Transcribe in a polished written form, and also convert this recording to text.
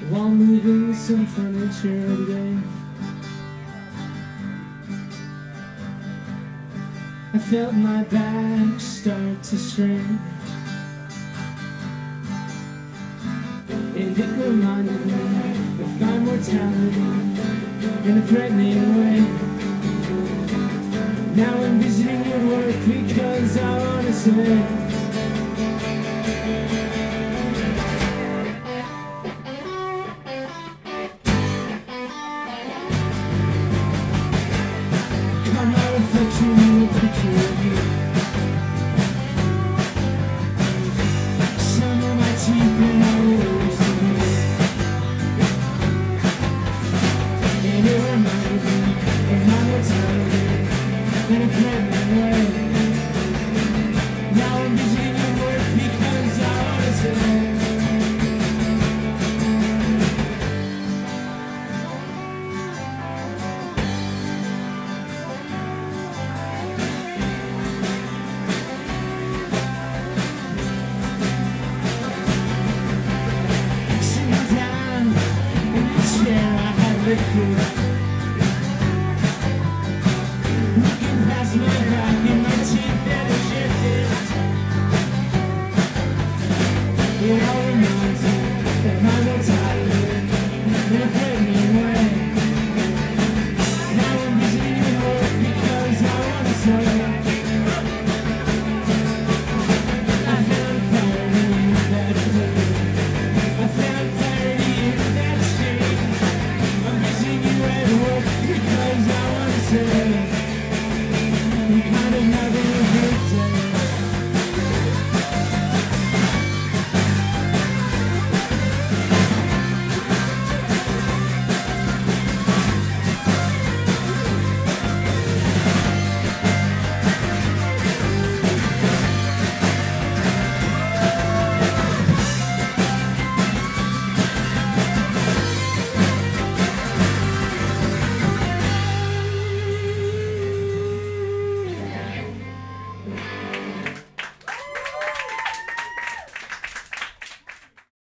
while moving some furniture today. I felt my back start to shrink, and it reminded me of my mortality in a threatening way. Now I'm visiting your work because I want to say and